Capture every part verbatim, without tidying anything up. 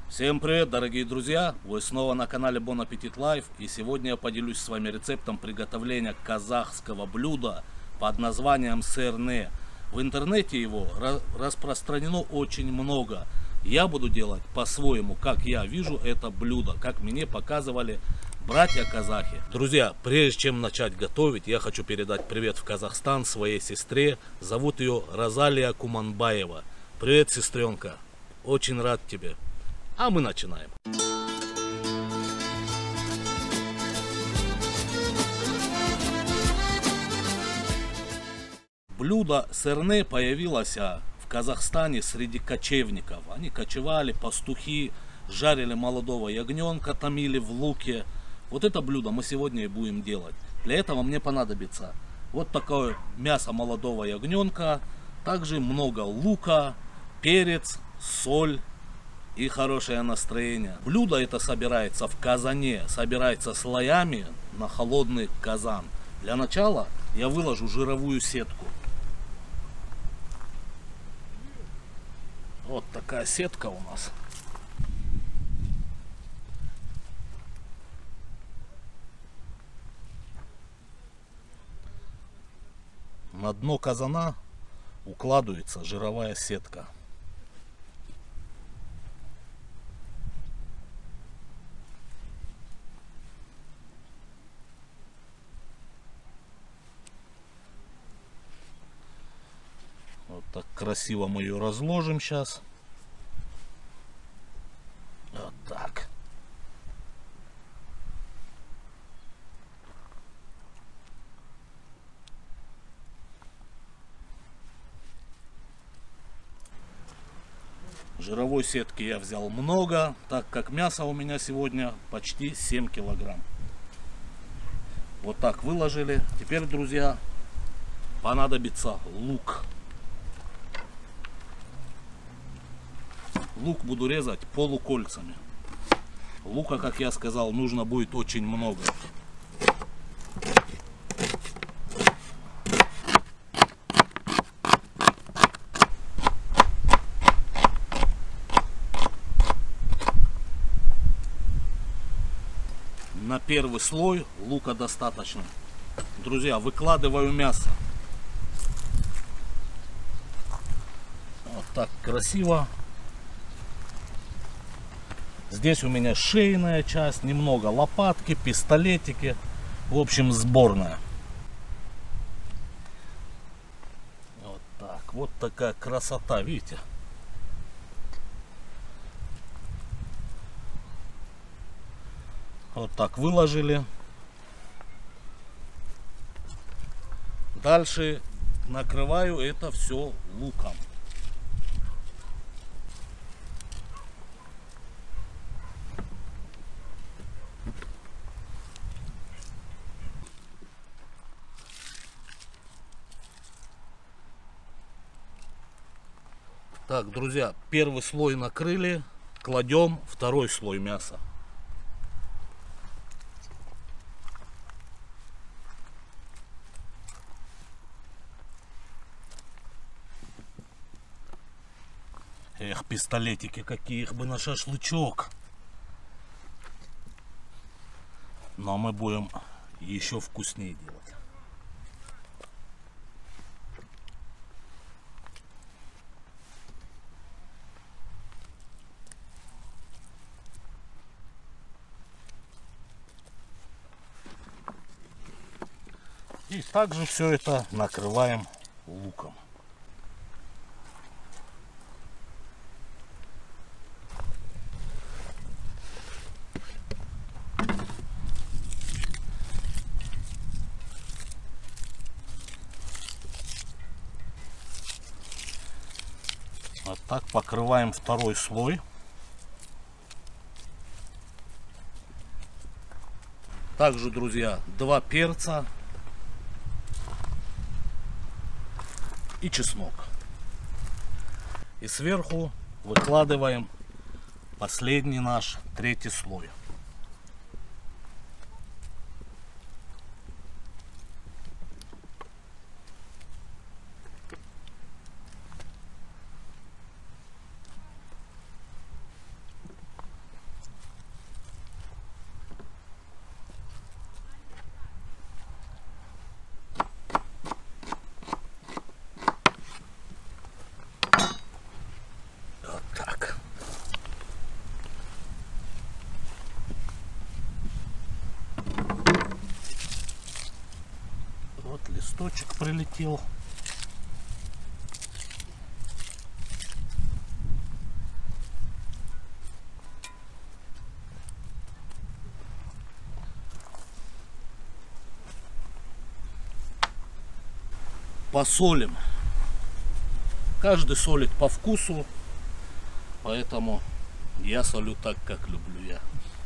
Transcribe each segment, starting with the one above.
Всем привет, дорогие друзья! Вы снова на канале Bon Appetit Life, и сегодня я поделюсь с вами рецептом приготовления казахского блюда под названием сырне. В интернете его распространено очень много. Я буду делать по-своему, как я вижу это блюдо, как мне показывали братья-казахи. Друзья, прежде чем начать готовить, я хочу передать привет в Казахстан своей сестре. Зовут ее Розалия Куманбаева. Привет, сестренка. Очень рад тебе. А мы начинаем. Блюдо сырне появилось в Казахстане среди кочевников. Они кочевали, пастухи, жарили молодого ягненка, томили в луке. Вот это блюдо мы сегодня и будем делать. Для этого мне понадобится вот такое мясо молодого ягненка, также много лука, перец, соль и хорошее настроение. Блюдо это собирается в казане, собирается слоями на холодный казан. Для начала я выложу жировую сетку. Вот такая сетка у нас. На дно казана укладывается жировая сетка. Вот так красиво мы ее разложим сейчас. Вот так. Жировой сетки я взял много, так как мясо у меня сегодня почти семь килограмм. Вот так выложили. Теперь, друзья, понадобится лук. Лук буду резать полукольцами. Лука, как я сказал, нужно будет очень много. На первый слой лука достаточно. Друзья, выкладываю мясо. Вот так красиво. Здесь у меня шейная часть, немного лопатки, пистолетики. В общем, сборная. Вот так. Вот такая красота, видите? Вот так выложили. Дальше накрываю это все луком. Так, друзья, первый слой накрыли, кладем второй слой мяса. Эх, пистолетики, какие их бы на шашлычок. Но мы будем еще вкуснее делать. И также все это накрываем луком. Вот так покрываем второй слой. Также, друзья, два перца и чеснок. И сверху выкладываем последний наш третий слой. листочек прилетел. Посолим. Каждый солит по вкусу, поэтому я солю так, как люблю я.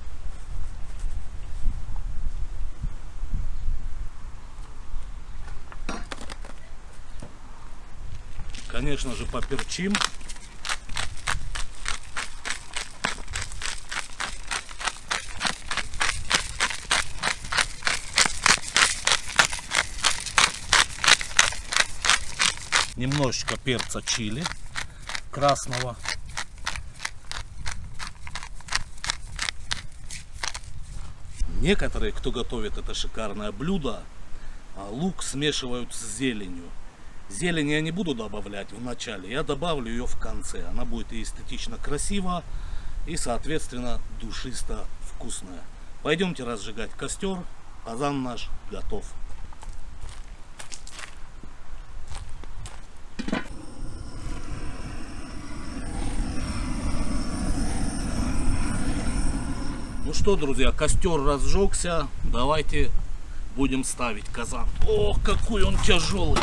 Конечно же, поперчим. Немножечко перца чили красного. Некоторые, кто готовит это шикарное блюдо, лук смешивают с зеленью. Зелень я не буду добавлять в начале, я добавлю ее в конце. Она будет и эстетично красиво, и соответственно душисто вкусная. Пойдемте разжигать костер. Казан наш готов. Ну что, друзья, костер разжегся. Давайте будем ставить казан. Ох, какой он тяжелый!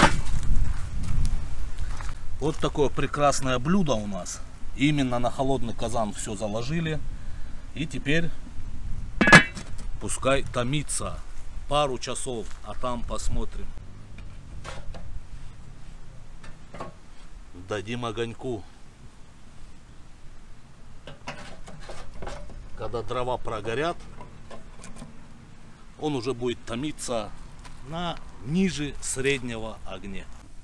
Вот такое прекрасное блюдо у нас. Именно на холодный казан все заложили. И теперь пускай томится пару часов, а там посмотрим. Дадим огоньку. Когда дрова прогорят, он уже будет томиться на ниже среднего огня.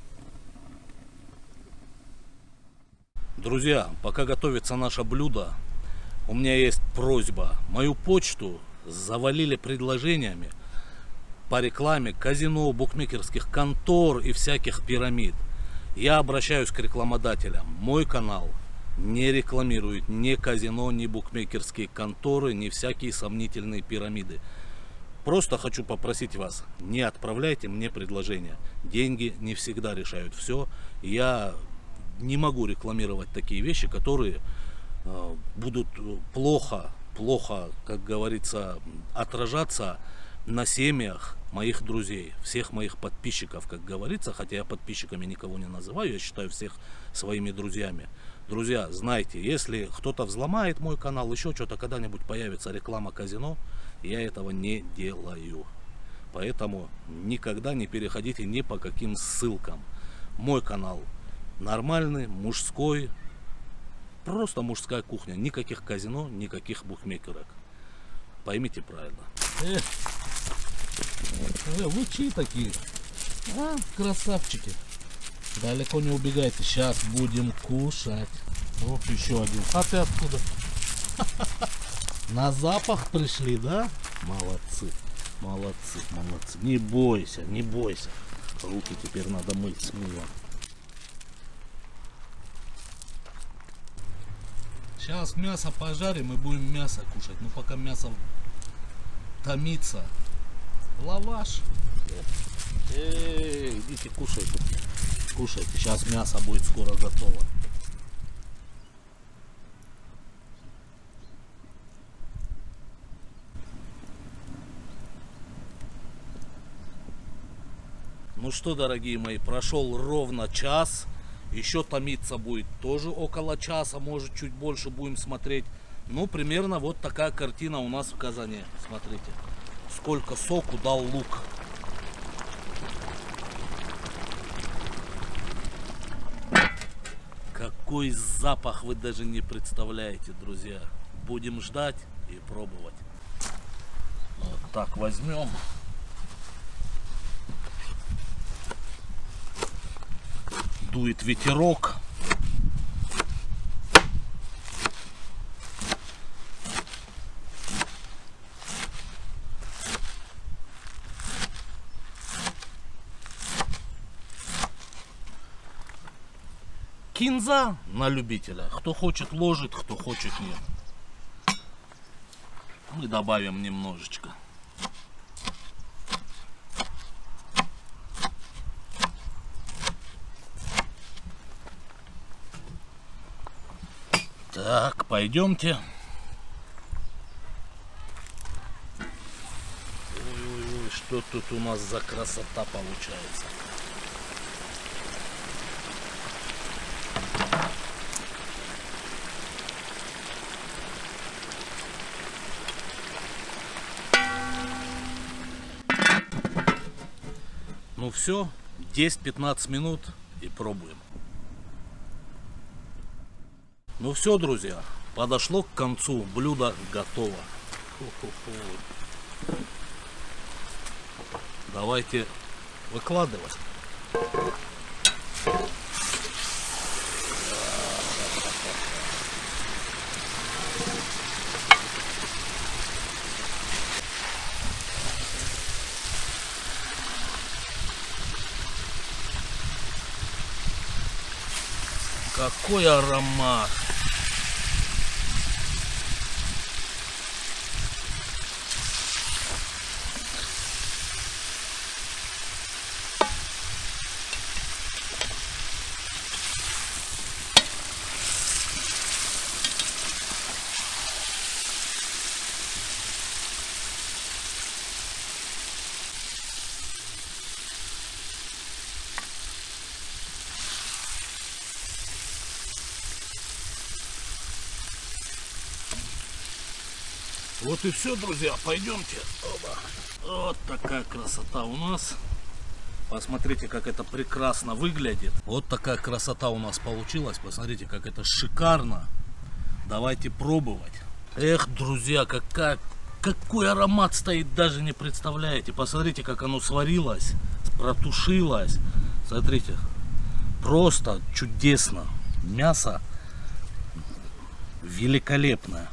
Друзья, пока готовится наше блюдо, у меня есть просьба. Мою почту завалили предложениями по рекламе казино, букмекерских контор и всяких пирамид. Я обращаюсь к рекламодателям. Мой канал не рекламирует ни казино, ни букмекерские конторы, ни всякие сомнительные пирамиды. Просто хочу попросить вас, не отправляйте мне предложения. Деньги не всегда решают все. Я не могу рекламировать такие вещи, которые э, будут плохо, плохо, как говорится, отражаться на семьях моих друзей, всех моих подписчиков, как говорится, хотя я подписчиками никого не называю, я считаю всех своими друзьями. Друзья, знайте, если кто-то взломает мой канал, еще что-то, когда-нибудь появится реклама казино, я этого не делаю. Поэтому никогда не переходите ни по каким ссылкам. Мой канал нормальный, мужской, просто мужская кухня. Никаких казино, никаких букмекерок. Поймите правильно. Эх, э, лучи такие. А, красавчики. Далеко не убегайте. Сейчас будем кушать. Вот еще один. А ты откуда? На запах пришли, да? Молодцы. Молодцы, молодцы. Не бойся, не бойся. Руки теперь надо мыть с мылом. Сейчас мясо пожарим и будем мясо кушать. Ну пока мясо томится. Лаваш. Эй, идите кушайте. Кушайте. Сейчас мясо будет скоро готово. Ну что, дорогие мои, прошел ровно час. Еще томиться будет тоже около часа, может чуть больше будем смотреть. Ну, примерно вот такая картина у нас в казане. Смотрите, сколько соку дал лук. Какой запах, вы даже не представляете, друзья. Будем ждать и пробовать. Вот так возьмем. Дует ветерок. Кинза на любителя. Кто хочет ложит, кто хочет нет. Мы добавим немножечко. Так, пойдемте. Ой-ой-ой, что тут у нас за красота получается. Ну все, десять-пятнадцать минут и пробуем. Ну все, друзья, подошло к концу, блюдо готово. Ху-ху-ху. Давайте выкладывать. Какой аромат! Вот и все, друзья, пойдемте. Оба. Вот такая красота у нас. Посмотрите, как это прекрасно выглядит. Вот такая красота у нас получилась. Посмотрите, как это шикарно. Давайте пробовать. Эх, друзья, какая, какой аромат стоит, даже не представляете. Посмотрите, как оно сварилось, протушилось. Смотрите, просто чудесно. Мясо великолепное.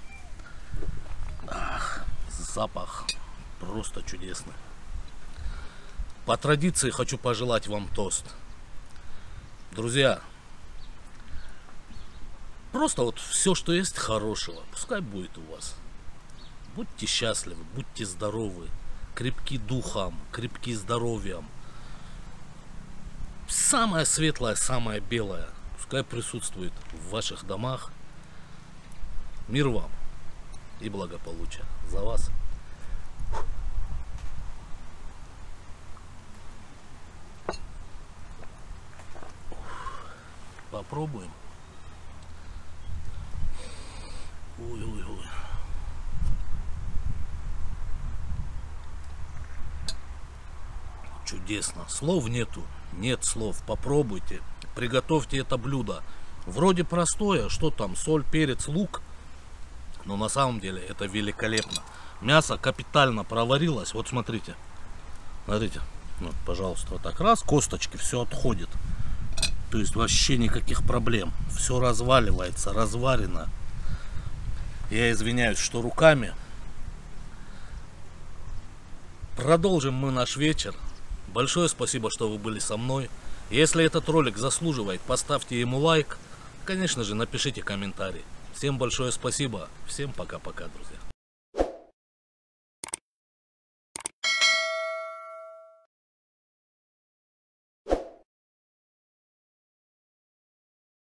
Ах, запах просто чудесный. По традиции хочу пожелать вам тост. Друзья, просто вот все, что есть хорошего, пускай будет у вас. Будьте счастливы, будьте здоровы, крепки духом, крепки здоровьем. Самое светлое, самое белое, пускай присутствует в ваших домах. Мир вам и благополучия. За вас. Попробуем. Ой-ой-ой. Чудесно. Слов нету. Нет слов. Попробуйте. Приготовьте это блюдо. Вроде простое. Что там? Соль, перец, лук. Но на самом деле это великолепно. Мясо капитально проварилось. Вот смотрите. Смотрите. Вот, пожалуйста, вот так раз. Косточки, все отходит. То есть вообще никаких проблем. Все разваливается, разварено. Я извиняюсь, что руками. Продолжим мы наш вечер. Большое спасибо, что вы были со мной. Если этот ролик заслуживает, поставьте ему лайк. Конечно же, напишите комментарий. Всем большое спасибо. Всем пока-пока, друзья.